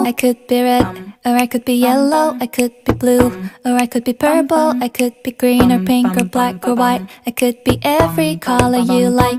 I could be red, or I could be yellow, I could be blue, or I could be purple, I could be green or pink or black or white. I could be every color you like.